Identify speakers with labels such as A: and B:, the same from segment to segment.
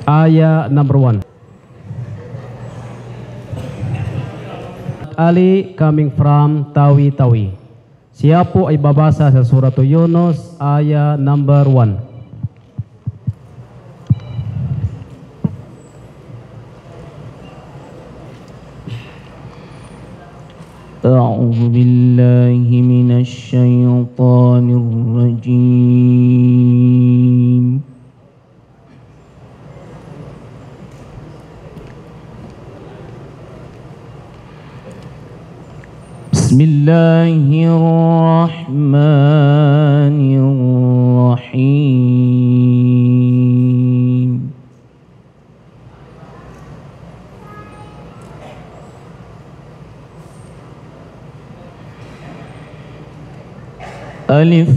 A: Ayat number 1. Ali coming from Tawi-Tawi. Siya po ay babasa sa Surah Yunus, ayat number 1.
B: أعوذ بالله من الشيطان الرجيم. بسم الله الرحمن الرحيم. ألف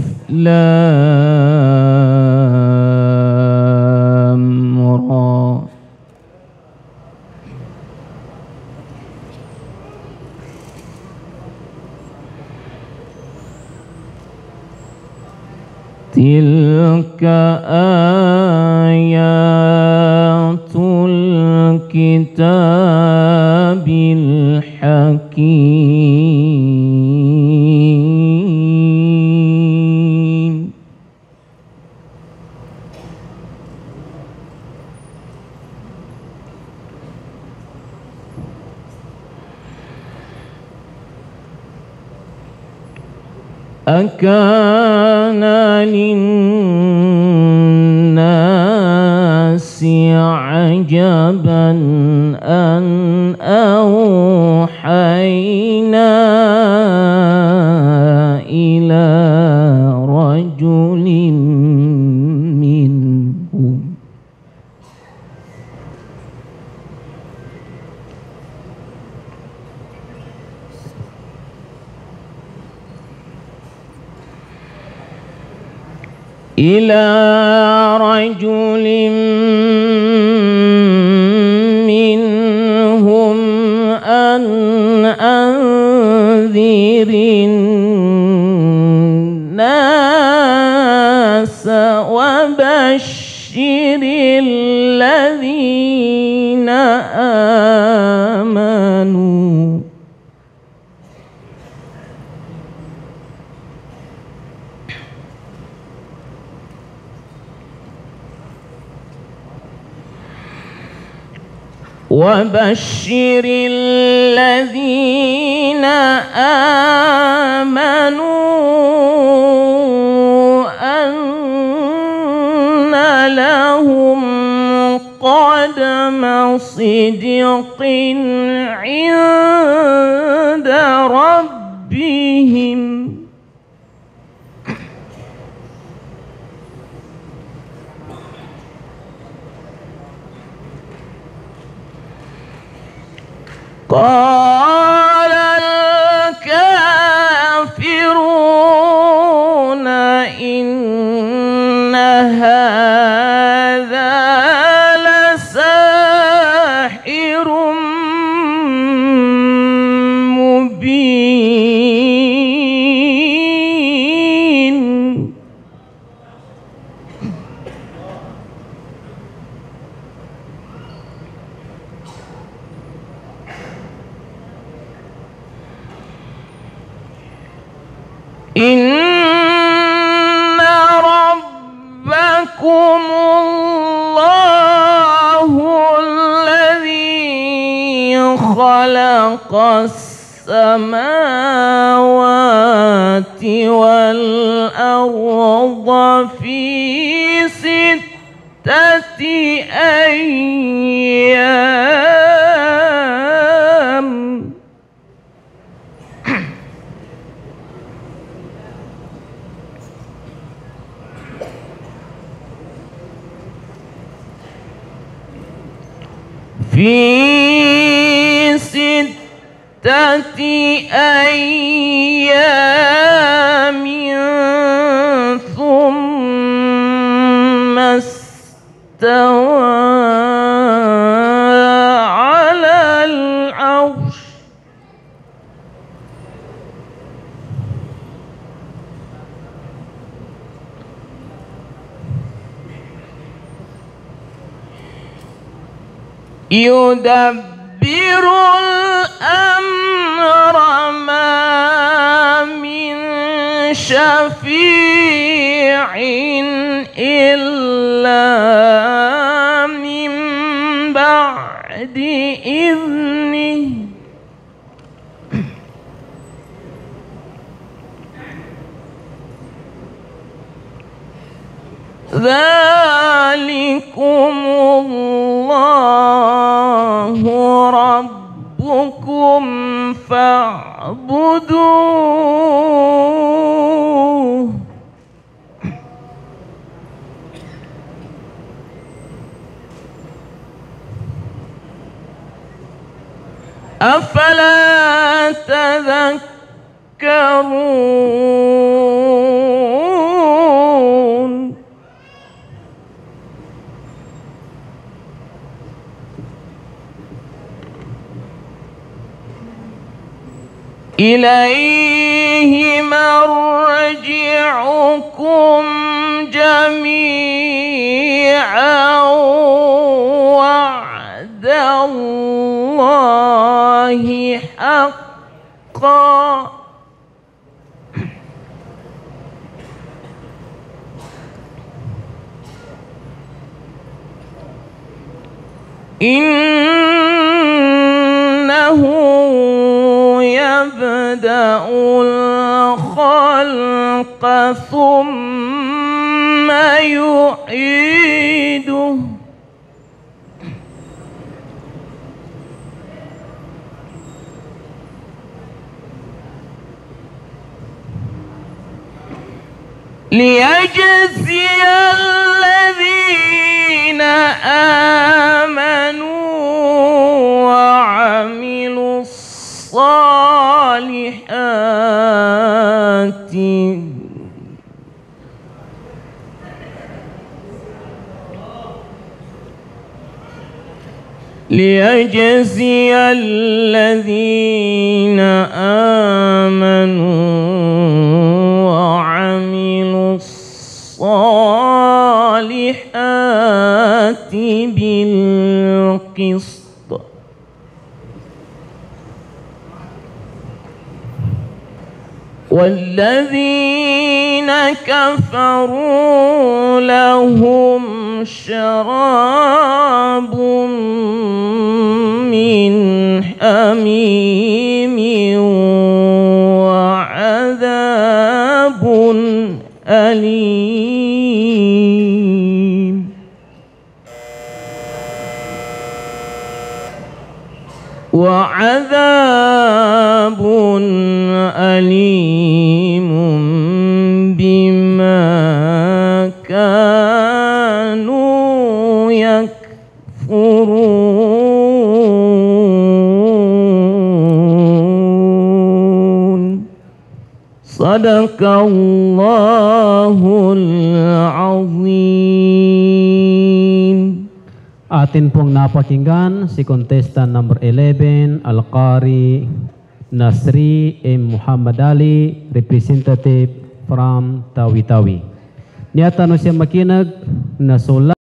B: لام را تلك آيات الكتاب الحكيم. أكان للناس عجبا أن أوحينا إلى رجل منهم أن أنذر الناس وبشر الذين آمنوا أن لهم قدم صدق عند ربهم. قال الكافرون إن هذا لساحر مبين. إن ربكم الله الذي خلق السماوات والأرض في 6 أيام في 6 أيام ثم استوى على العرش. يدبر الأمر ما من شفيع إلا من بعد إذنه ذلكم الله ربكم فاعبدوه أفلا تذكرون إليه مرجعكم جميعا وعد الله حقا إنه يبدأ الخلق ثم يعيده ليجزي الذين آمنوا وعملوا الصالحات ليجزي الذين آمنوا وعملوا الصالحات بالقسط والذين كفروا لهم شراب من حميم وعذاب أليم وعذاب أليم بما كانوا يكفرون صدق الله العظيم.
A: Atin pong napakinggan si contestant number 11, Al-Qari Nasri M. Muhammad Ali, representative from Tawi-Tawi. Niya tanong siya makinag na